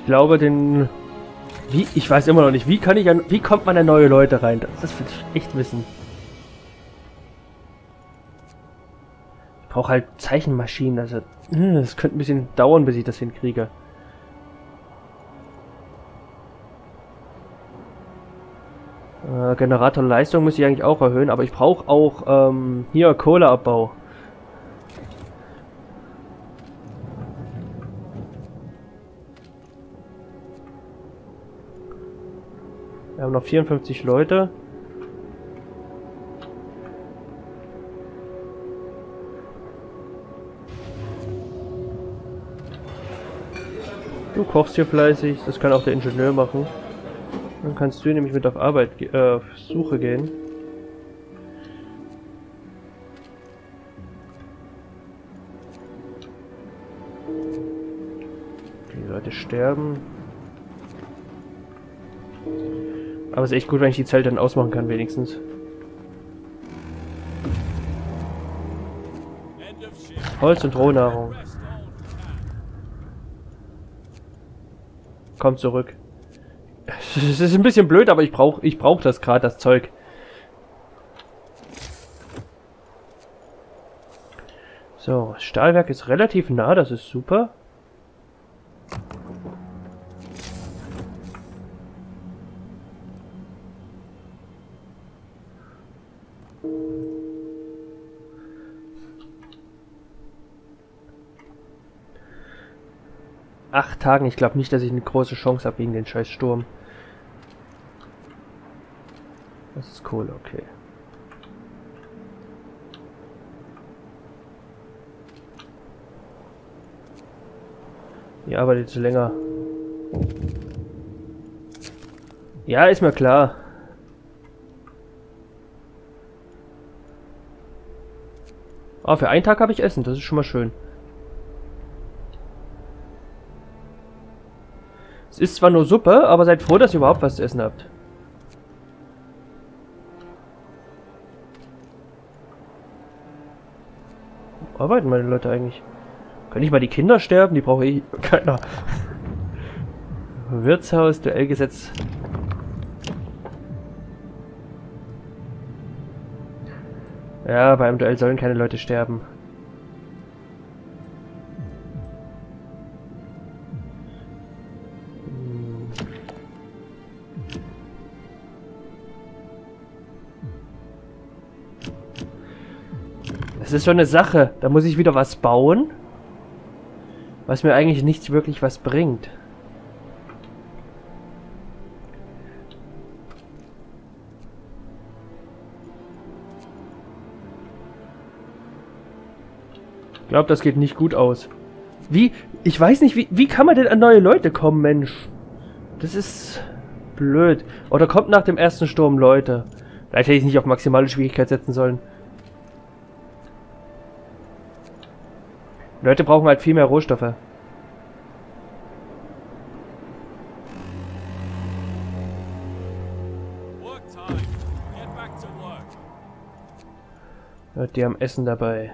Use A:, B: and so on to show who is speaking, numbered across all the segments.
A: Ich glaube, den... Wie? Ich weiß immer noch nicht. Wie kommt man an neue Leute rein? Das will ich echt wissen. Ich brauche halt Zeichenmaschinen. Also, es könnte ein bisschen dauern, bis ich das hinkriege. Generatorleistung muss ich eigentlich auch erhöhen, aber ich brauche auch hier Kohleabbau. Wir haben noch 54 Leute. Du kochst hier fleißig, das kann auch der Ingenieur machen. Dann kannst du nämlich mit auf Suche gehen. Die Leute sterben. Aber es ist echt gut, wenn ich die Zelte dann ausmachen kann, wenigstens. Holz und Rohnahrung. Komm zurück. Es ist ein bisschen blöd, aber ich brauch das gerade, das Zeug. So, das Stahlwerk ist relativ nah, das ist super. Acht Tagen, ich glaube nicht, dass ich eine große Chance habe gegen den scheiß Sturm. Das ist cool, okay. Die arbeitet jetzt länger. Ja, ist mir klar. Ah, für einen Tag habe ich Essen, das ist schon mal schön. Es ist zwar nur Suppe, aber seid froh, dass ihr überhaupt was zu essen habt. Wo arbeiten meine Leute eigentlich? Können nicht mal die Kinder sterben? Die brauche ich. Keiner. Wirtshaus, Duellgesetz. Ja, beim Duell sollen keine Leute sterben. Das ist so eine Sache. Da muss ich wieder was bauen, was mir eigentlich nicht wirklich was bringt. Ich glaube, das geht nicht gut aus. Wie? Ich weiß nicht, wie kann man denn an neue Leute kommen, Mensch? Das ist blöd. Oder kommt nach dem ersten Sturm Leute. Vielleicht hätte ich es nicht auf maximale Schwierigkeit setzen sollen. Leute brauchen halt viel mehr Rohstoffe. Ja, die haben Essen dabei.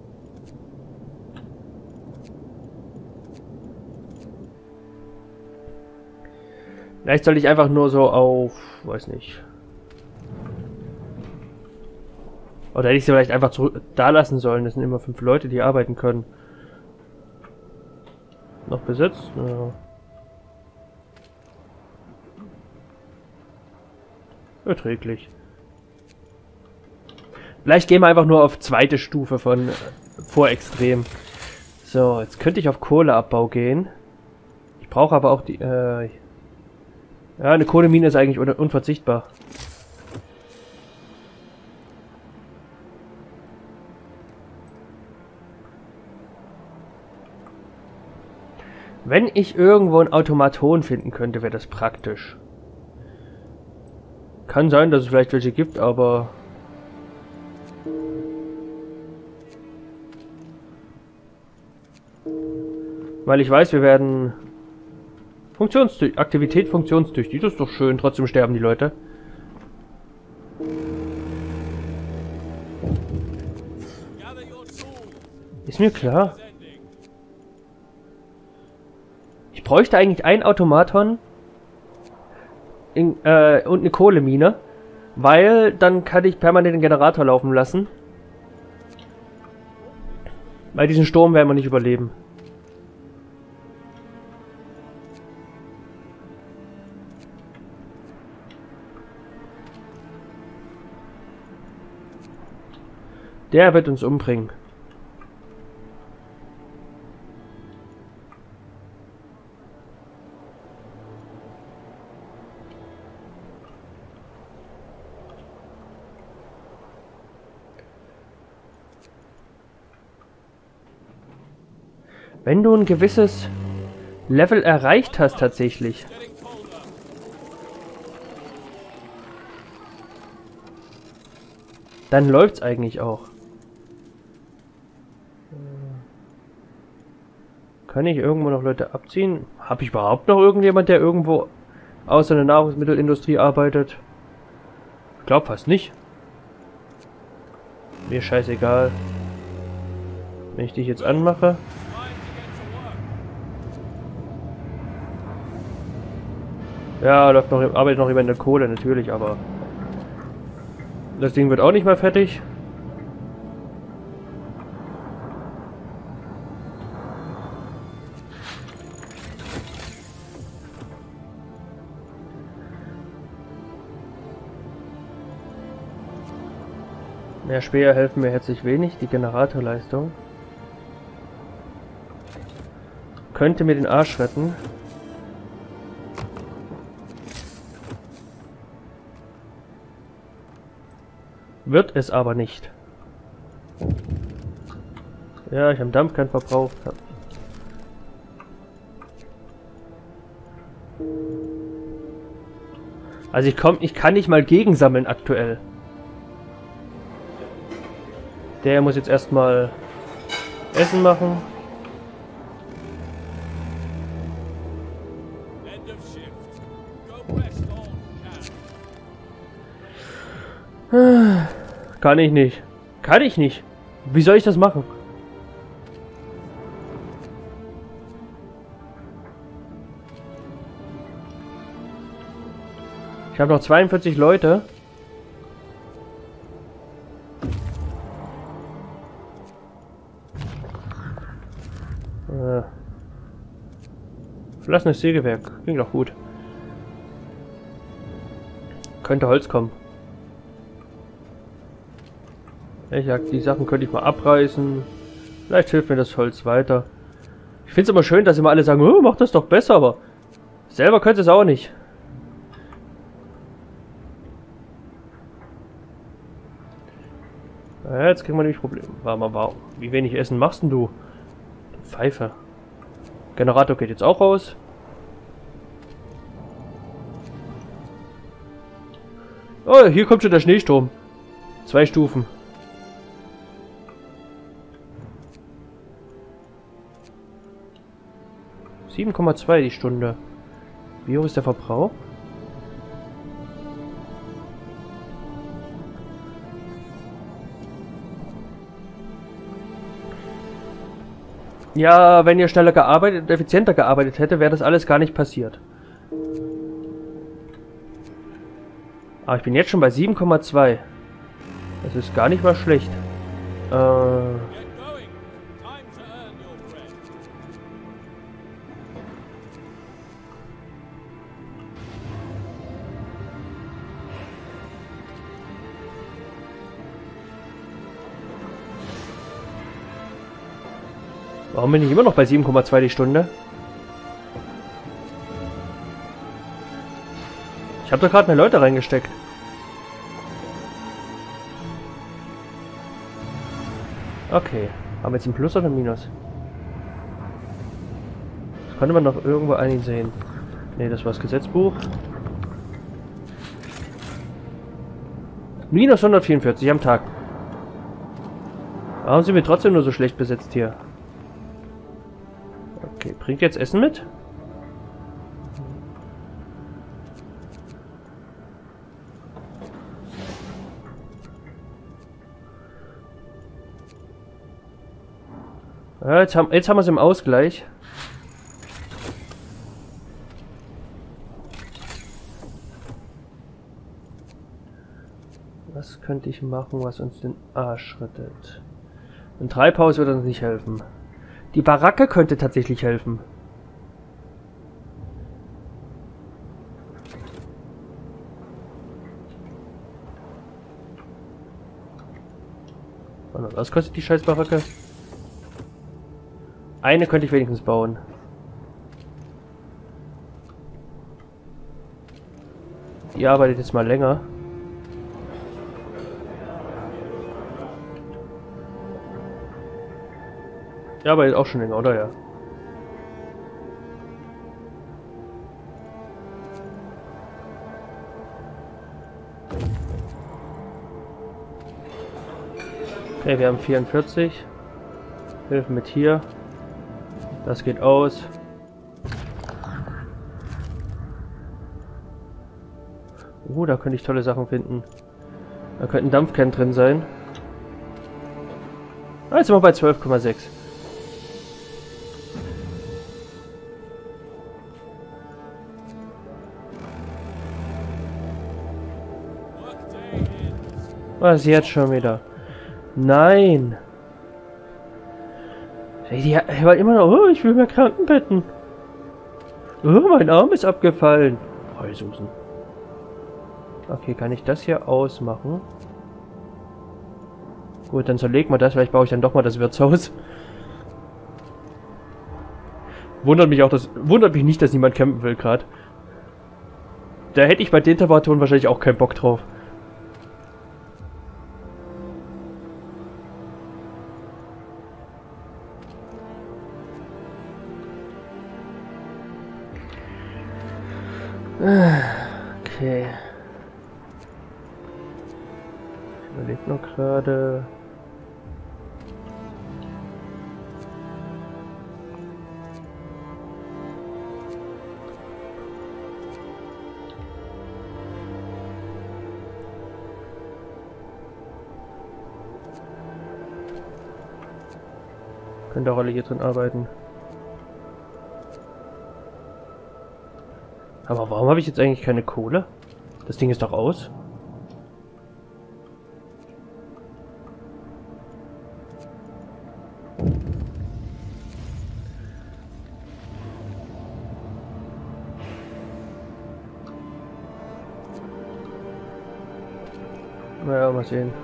A: Vielleicht soll ich einfach nur so auf... weiß nicht. Oder hätte ich sie vielleicht einfach da lassen sollen. Das sind immer 5 Leute, die arbeiten können. Noch besetzt? Ja. Erträglich. Vielleicht gehen wir einfach nur auf zweite Stufe von Vorextrem. So, jetzt könnte ich auf Kohleabbau gehen. Ich brauche aber auch die... ja, eine Kohlemine ist eigentlich unverzichtbar. Wenn ich irgendwo ein Automaton finden könnte, wäre das praktisch. Kann sein, dass es vielleicht welche gibt, aber... Weil ich weiß, wir werden... Aktivität funktionstüchtig, das ist doch schön, trotzdem sterben die Leute. Ich brauche bräuchte eigentlich ein Automaton und eine Kohlemine, weil dann kann ich permanent den Generator laufen lassen. Weil diesen Sturm werden wir nicht überleben. Der wird uns umbringen. Wenn du ein gewisses Level erreicht hast tatsächlich, dann läuft's eigentlich auch. Kann ich irgendwo noch Leute abziehen? Habe ich überhaupt noch irgendjemand, der irgendwo außer der Nahrungsmittelindustrie arbeitet? Ich glaube fast nicht. Mir scheißegal. Wenn ich dich jetzt anmache. Ja, läuft noch, arbeitet noch jemand in der Kohle, natürlich, aber das Ding wird auch nicht mal fertig. Mehr Speer helfen mir herzlich wenig. Die Generatorleistung könnte mir den Arsch retten. Wird es aber nicht. Ja, ich habe Dampfkern verbraucht. Also ich kann nicht mal gegensammeln aktuell. Der muss jetzt erstmal Essen machen. Kann ich nicht. Kann ich nicht. Wie soll ich das machen? Ich habe noch 42 Leute. Verlassenes Sägewerk. Klingt doch gut. Könnte Holz kommen. Ich sag, die Sachen könnte ich mal abreißen. Vielleicht hilft mir das Holz weiter. Ich finde es immer schön, dass immer alle sagen, oh, mach das doch besser, aber selber könnte es auch nicht. Ja, jetzt kriegen wir nämlich Probleme. Warte mal, wow. Wie wenig Essen machst denn du? Pfeife. Generator geht jetzt auch raus. Oh, hier kommt schon der Schneesturm. 2 Stufen. $7,2 die Stunde. Wie hoch ist der Verbrauch? Ja, wenn ihr schneller gearbeitet, effizienter gearbeitet hätte, wäre das alles gar nicht passiert. Aber ich bin jetzt schon bei 7,2. Das ist gar nicht mal schlecht. Warum bin ich immer noch bei 7,2 die Stunde? Ich habe doch gerade mehr Leute reingesteckt. Okay. Haben wir jetzt ein Plus oder ein Minus? Das konnte man noch irgendwo einsehen. Ne, das war das Gesetzbuch. Minus 144 am Tag. Warum sind wir trotzdem nur so schlecht besetzt hier? Okay, bringt jetzt Essen mit? Ja, jetzt haben wir es im Ausgleich. könnte ich machen, was uns den Arsch rettet? Ein Treibhaus würde uns nicht helfen. Die Baracke könnte tatsächlich helfen. Was kostet die scheiß Baracke? Eine könnte ich wenigstens bauen. Die arbeitet jetzt mal länger. Die arbeitet auch schon länger, oder ja? Okay, wir haben 44. Hilfen mit hier. Das geht aus. Da könnte ich tolle Sachen finden. Da könnten Dampfkern drin sein. Jetzt sind wir bei 12,6. Was jetzt schon wieder? Nein! Die war immer noch, oh, ich will mehr Krankenbetten. Oh, mein Arm ist abgefallen. Heulsusen. Okay, kann ich das hier ausmachen? Gut, dann zerlegt man das. Vielleicht baue ich dann doch mal das Wirtshaus. Wundert mich nicht, dass niemand campen will gerade. Da hätte ich bei den Temperaturen wahrscheinlich auch keinen Bock drauf. Okay. Ich überlege noch gerade. Können auch alle hier drin arbeiten. Aber warum habe ich jetzt eigentlich keine Kohle? Das Ding ist doch aus. Naja, mal sehen.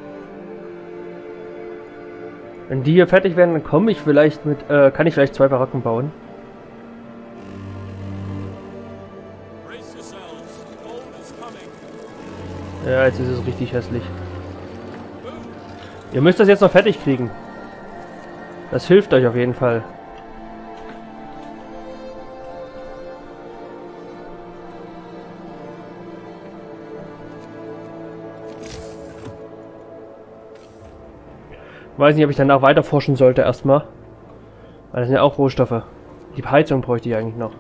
A: Wenn die hier fertig werden, dann komme ich vielleicht mit, kann ich vielleicht 2 Baracken bauen. Ja, jetzt ist es richtig hässlich. Ihr müsst das jetzt noch fertig kriegen. Das hilft euch auf jeden Fall. Weiß nicht, ob ich danach weiter forschen sollte erstmal. Weil das sind ja auch Rohstoffe. Die Heizung bräuchte ich eigentlich noch.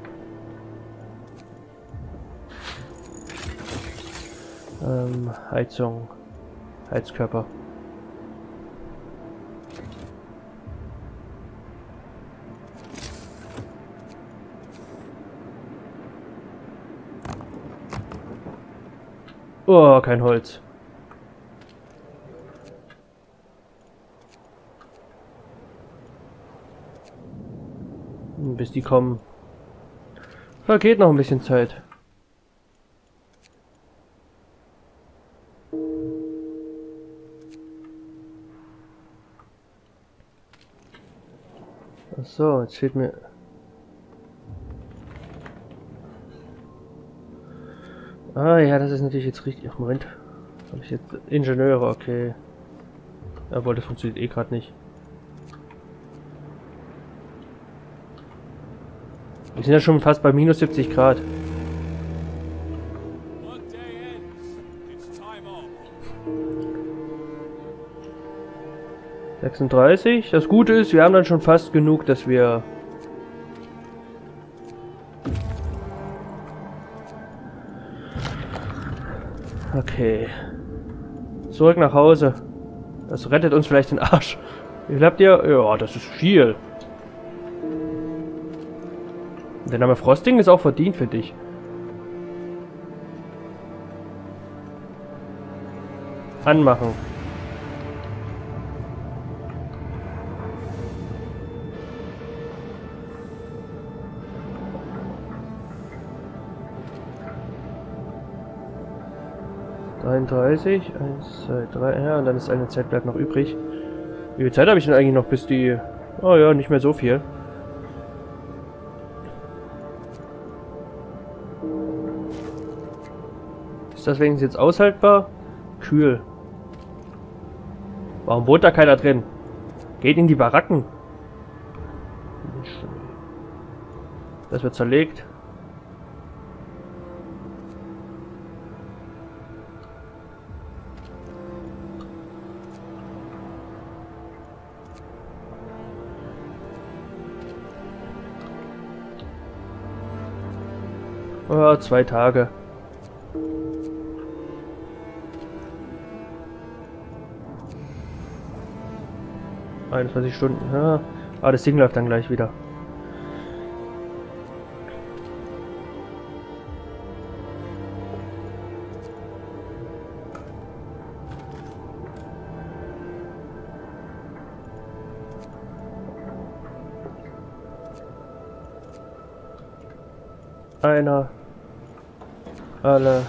A: Heizung. Heizkörper. Oh, kein Holz. Bis die kommen. Vergeht noch ein bisschen Zeit. Ach so, jetzt fehlt mir... Ah ja, das ist natürlich jetzt richtig... Ach, Moment. Habe ich jetzt Ingenieure, okay. Jawohl, das funktioniert eh gerade nicht. Wir sind ja schon fast bei minus 70 Grad. ...36. Das Gute ist, wir haben dann schon fast genug, dass wir... Okay. Zurück nach Hause. Das rettet uns vielleicht den Arsch. Wie viel habt ihr? Ja, das ist viel. Der Name Frosting ist auch verdient, finde ich. Anmachen. Eins, 2, 3, ja, und dann ist eine Zeit bleibt noch übrig. Wie viel Zeit habe ich denn eigentlich noch, bis die... Oh ja, nicht mehr so viel. Ist das wenigstens jetzt aushaltbar? Kühl. Warum wohnt da keiner drin? Geht in die Baracken. Das wird zerlegt. Oh, 2 Tage. – 21 Stunden. Ja. Ah, das Ding läuft dann gleich wieder. Einer. Alle.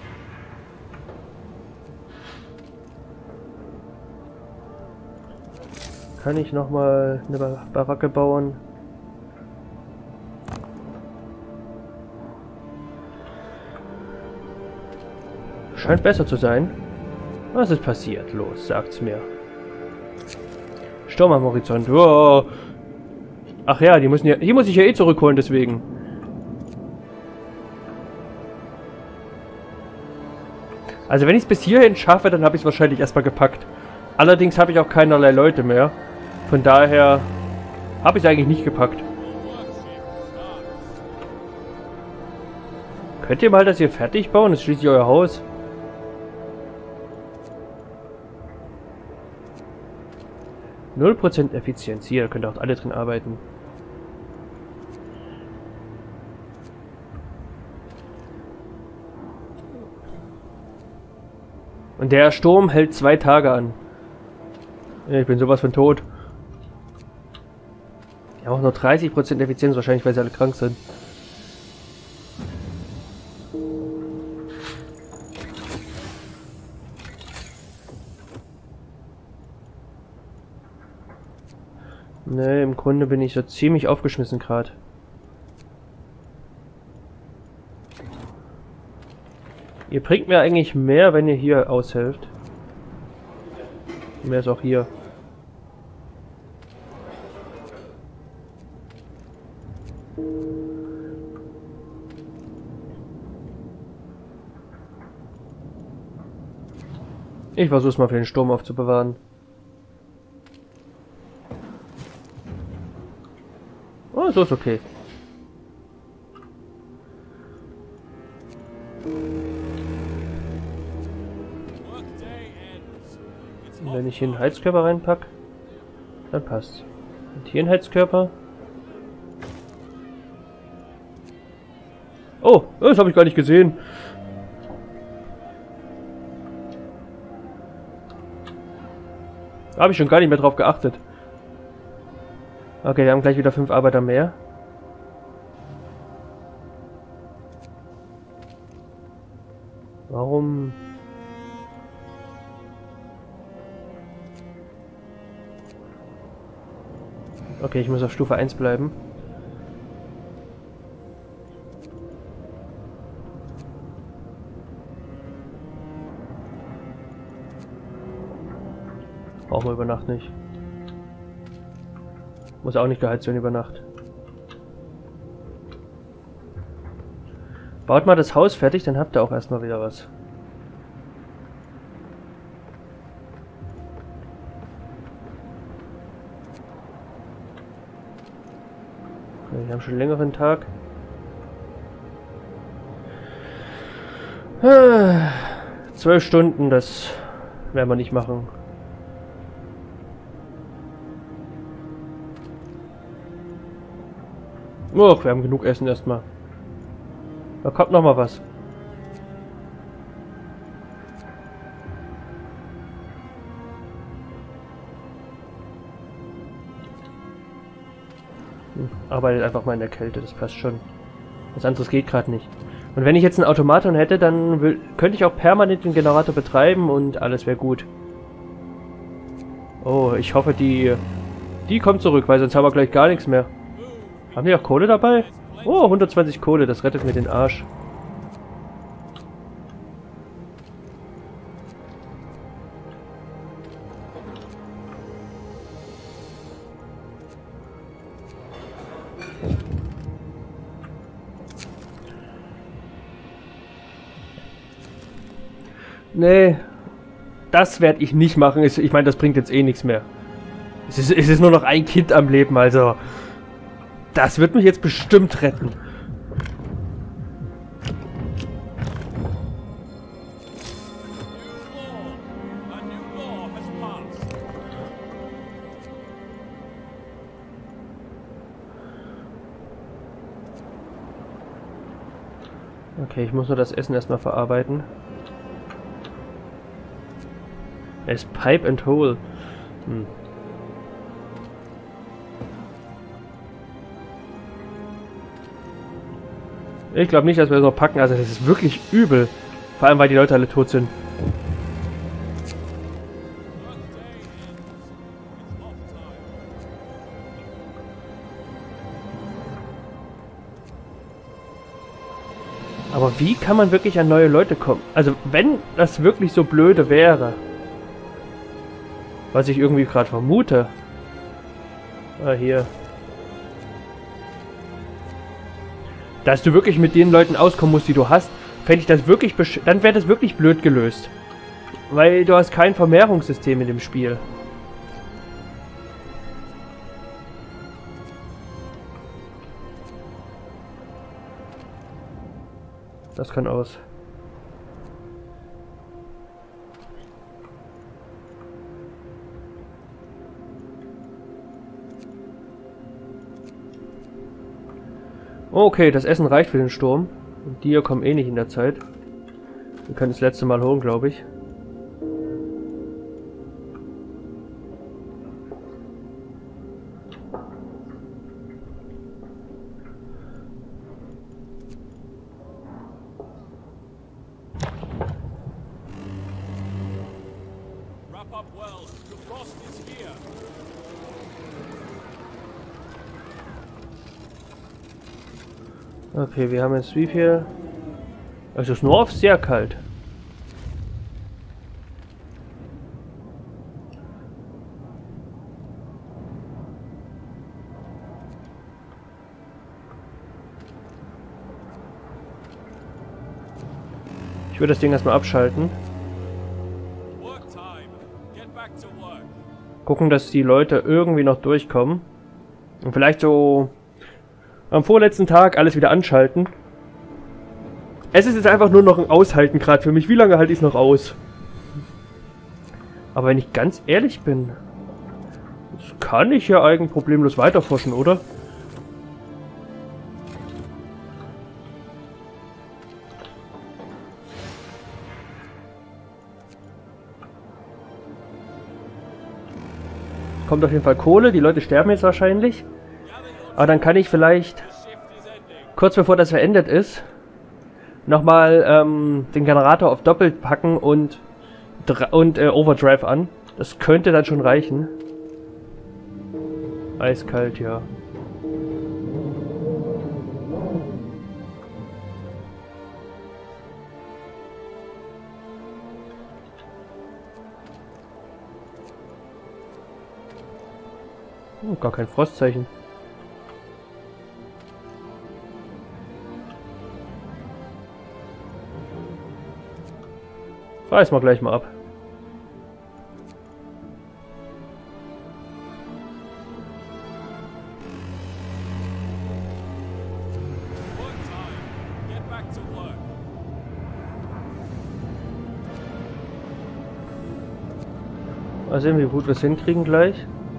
A: Kann ich noch mal eine Baracke bauen? Scheint besser zu sein. Was ist passiert? Los, sagt's mir. Sturm am Horizont. Oh. Ach ja, die muss ich ja eh zurückholen, deswegen. Also wenn ich es bis hierhin schaffe, dann habe ich es wahrscheinlich erstmal gepackt. Allerdings habe ich auch keinerlei Leute mehr. Von daher habe ich es eigentlich nicht gepackt. Könnt ihr mal das hier fertig bauen? Das ist schließlich euer Haus. %0 Effizienz. Hier, da könnt ihr auch alle drin arbeiten. Und der Sturm hält 2 Tage an. Ich bin sowas von tot. Die haben auch nur 30% Effizienz, wahrscheinlich weil sie alle krank sind. Ne, im Grunde bin ich so ziemlich aufgeschmissen gerade. Ihr bringt mir eigentlich mehr, wenn ihr hier aushelft. Mehr ist auch hier. Ich versuche es mal für den Sturm aufzubewahren. Oh, so ist okay. Und wenn ich hier einen Heizkörper reinpacke, dann passt. Und hier einen Heizkörper. Oh, das habe ich gar nicht gesehen. Da habe ich schon gar nicht mehr drauf geachtet. Okay, wir haben gleich wieder 5 Arbeiter mehr. Warum? Okay, ich muss auf Stufe 1 bleiben. Brauchen wir über Nacht nicht. Muss auch nicht geheizt werden über Nacht. Baut mal das Haus fertig, dann habt ihr auch erstmal wieder was. Okay, wir haben schon einen längeren Tag. 12 Stunden, das werden wir nicht machen. Och, wir haben genug Essen erstmal. Da kommt noch mal was. Arbeitet einfach mal in der Kälte, das passt schon. Was anderes geht gerade nicht. Und wenn ich jetzt einen Automaton hätte, dann könnte ich auch permanent den Generator betreiben und alles wäre gut. Oh, ich hoffe, die kommt zurück, weil sonst haben wir gleich gar nichts mehr. Haben die auch Kohle dabei? Oh, 120 Kohle, das rettet mir den Arsch. Nee, das werde ich nicht machen. Ich meine, das bringt jetzt eh nichts mehr. Es ist nur noch ein Kind am Leben, also... Das wird mich jetzt bestimmt retten. Okay, ich muss nur das Essen erstmal verarbeiten. Es ist Pipe and Hole. Ich glaube nicht, dass wir das noch packen. Also das ist wirklich übel. Vor allem, weil die Leute alle tot sind. Aber wie kann man wirklich an neue Leute kommen? Also wenn das wirklich so blöde wäre, was ich irgendwie gerade vermute. Ah, hier. Dass du wirklich mit den Leuten auskommen musst, die du hast, fände ich das wirklich dann wäre das wirklich blöd gelöst. Weil du hast kein Vermehrungssystem in dem Spiel. Das kann aus. Okay, das Essen reicht für den Sturm. Und die hier kommen eh nicht in der Zeit. Wir können das letzte Mal holen, glaube ich. Okay, wir haben jetzt wie viel? Es ist nur auf sehr kalt. Ich würde das Ding erstmal abschalten. Gucken, dass die Leute irgendwie noch durchkommen. Und vielleicht so am vorletzten Tag alles wieder anschalten. Es ist jetzt einfach nur noch ein Aushalten gerade für mich. Wie lange halte ich es noch aus? Aber wenn ich ganz ehrlich bin, das kann ich ja eigentlich problemlos weiterforschen, oder? Kommt auf jeden Fall Kohle. Die Leute sterben jetzt wahrscheinlich. Aber dann kann ich vielleicht, kurz bevor das beendet ist, nochmal den Generator auf doppelt packen und Overdrive an. Das könnte dann schon reichen. Eiskalt, ja. Oh, gar kein Frostzeichen. Reiß mal gleich mal ab. Mal sehen, wie gut wir es hinkriegen gleich.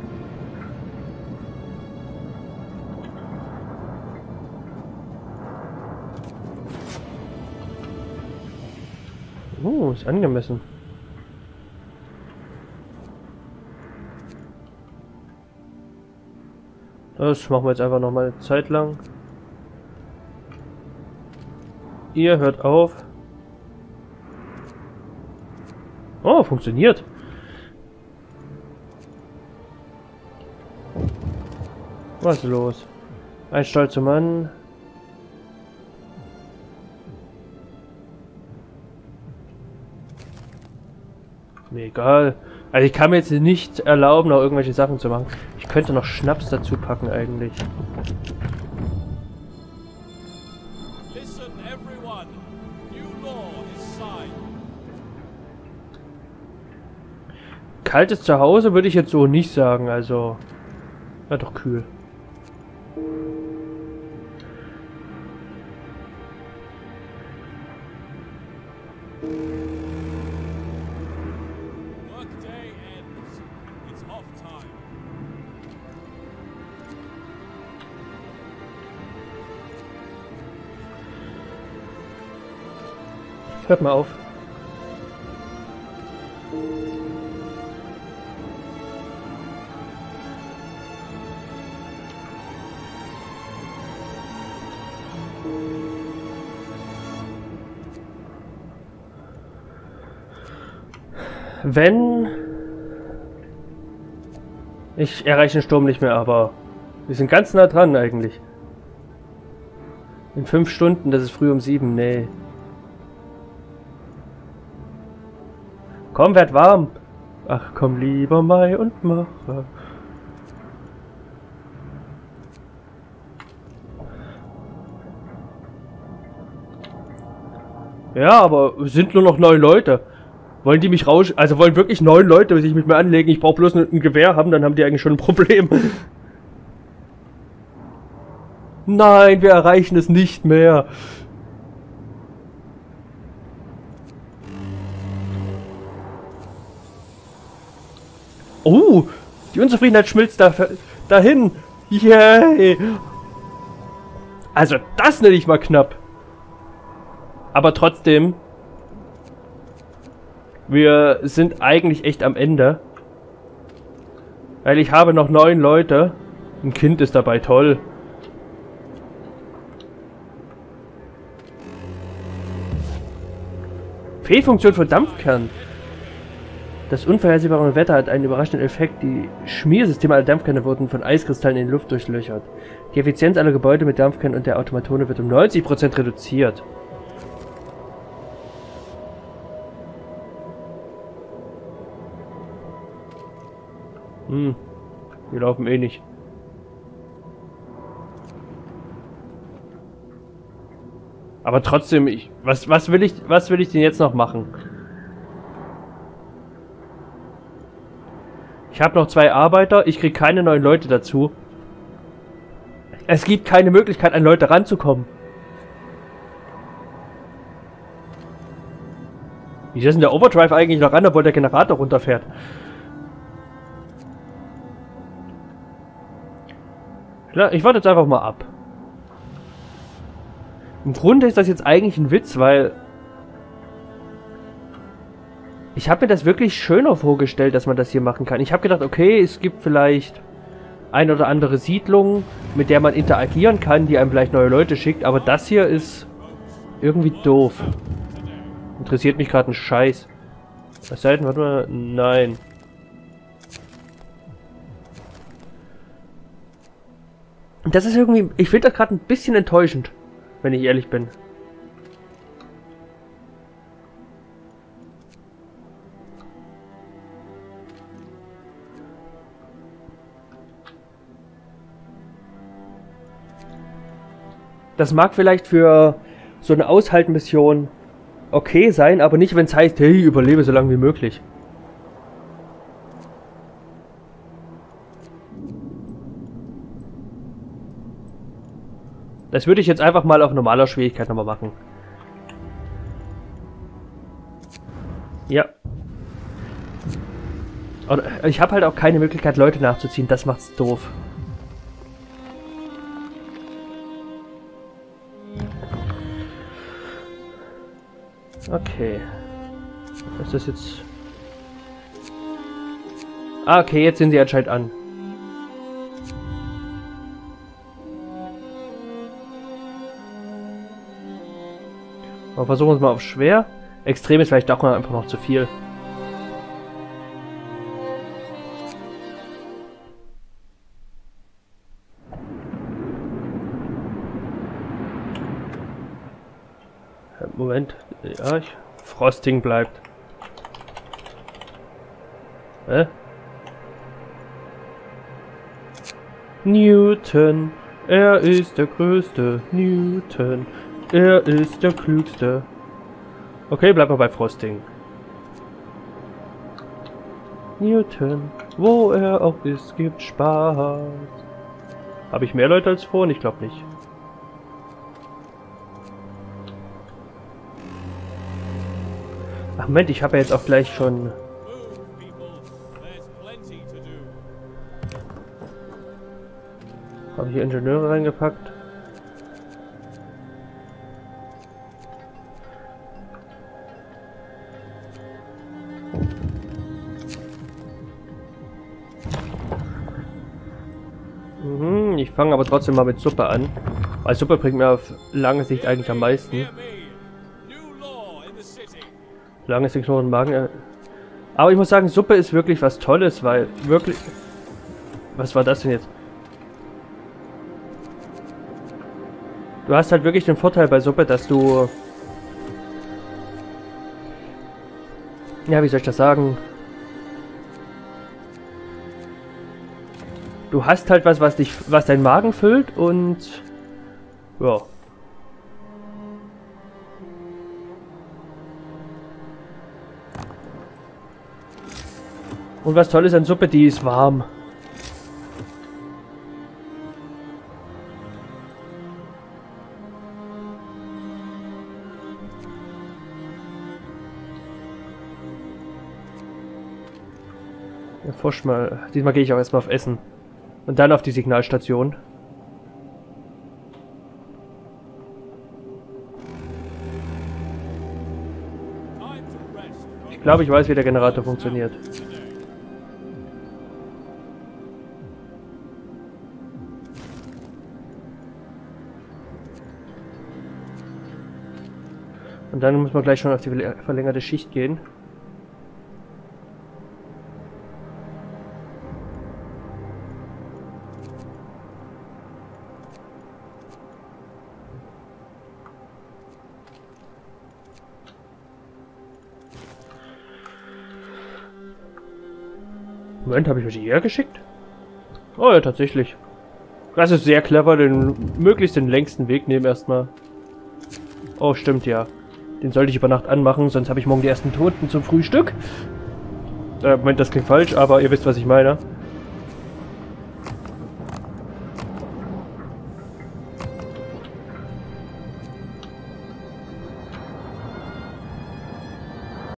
A: Ist angemessen. Das machen wir jetzt einfach nochmal eine Zeit lang. Ihr hört auf. Oh, funktioniert. Was ist los? Ein stolzer Mann. Mir egal. Also ich kann mir jetzt nicht erlauben, noch irgendwelche Sachen zu machen. Ich könnte noch Schnaps dazu packen eigentlich. Kaltes Zuhause würde ich jetzt so nicht sagen, also... Ja, doch kühl. Hört mal auf. Wenn... Ich erreiche den Sturm nicht mehr, aber wir sind ganz nah dran eigentlich. In 5 Stunden, das ist früh um 7, nee. Komm, werd warm. Ach komm, lieber Mai und mache. Ja, aber es sind nur noch 9 Leute. Wollen die mich raus... Also wollen wirklich 9 Leute sich mit mir anlegen. Ich brauche bloß ein Gewehr haben, dann haben die eigentlich schon ein Problem. Nein, wir erreichen es nicht mehr. Oh, die Unzufriedenheit schmilzt dahin. Yay. Also das nenne ich mal knapp. Aber trotzdem... Wir sind eigentlich echt am Ende. Weil ich habe noch 9 Leute. Ein Kind ist dabei, toll. Fehlfunktion von Dampfkern. Das unvorhersehbare Wetter hat einen überraschenden Effekt. Die Schmiersysteme aller Dampfkerne wurden von Eiskristallen in die Luft durchlöchert. Die Effizienz aller Gebäude mit Dampfkernen und der Automatone wird um 90% reduziert. Wir laufen eh nicht. Aber trotzdem, was will ich denn jetzt noch machen? Ich habe noch 2 Arbeiter, ich kriege keine neuen Leute dazu. Es gibt keine Möglichkeit, an Leute ranzukommen. Wie ist denn der Overdrive eigentlich noch ran, obwohl der Generator runterfährt? Ich warte jetzt einfach mal ab. Im Grunde ist das jetzt eigentlich ein Witz, weil... Ich habe mir das wirklich schöner vorgestellt, dass man das hier machen kann. Ich habe gedacht, okay, es gibt vielleicht ein oder andere Siedlung, mit der man interagieren kann, die einem vielleicht neue Leute schickt, aber das hier ist irgendwie doof. Interessiert mich gerade ein Scheiß. Was sei denn, warte mal, nein. Das ist irgendwie, ich finde das gerade ein bisschen enttäuschend, wenn ich ehrlich bin. Das mag vielleicht für so eine Aushaltmission okay sein, aber nicht, wenn es heißt, hey, überlebe so lange wie möglich. Das würde ich jetzt einfach mal auf normaler Schwierigkeit nochmal machen. Ja. Und ich habe halt auch keine Möglichkeit, Leute nachzuziehen. Das macht's doof. Okay. Was ist das jetzt? Ah, okay, jetzt sind sie anscheinend an. Aber versuchen wir es mal auf schwer. Extrem ist vielleicht auch einfach noch zu viel. Moment. Ja, Frosting bleibt. Hä? Newton, er ist der Größte. Newton, er ist der Klügste. Okay, bleiben wir bei Frosting. Newton, wo er auch ist, gibt Spaß. Habe ich mehr Leute als vorhin? Ich glaube nicht. Ach Moment, ich habe ja jetzt auch gleich schon... Habe ich hier Ingenieure reingepackt? Ich fange aber trotzdem mal mit Suppe an. Weil Suppe bringt mir auf lange Sicht eigentlich am meisten. Lange Sicht nur den Magen. Aber ich muss sagen, Suppe ist wirklich was Tolles, weil wirklich... Was war das denn jetzt? Du hast halt wirklich den Vorteil bei Suppe, dass du... Ja, wie soll ich das sagen? Du hast halt was deinen Magen füllt und... Ja. Und was toll ist an Suppe, die ist warm. Ja, forsch mal. Diesmal gehe ich auch erstmal auf Essen. Und dann auf die Signalstation. Ich glaube, ich weiß, wie der Generator funktioniert. Und dann muss man gleich schon auf die verlängerte Schicht gehen. Moment, habe ich mich hierher geschickt? Oh ja, tatsächlich. Das ist sehr clever, möglichst den längsten Weg nehmen erstmal. Oh, stimmt ja. Den sollte ich über Nacht anmachen, sonst habe ich morgen die ersten Toten zum Frühstück. Moment, das klingt falsch, aber ihr wisst, was ich meine.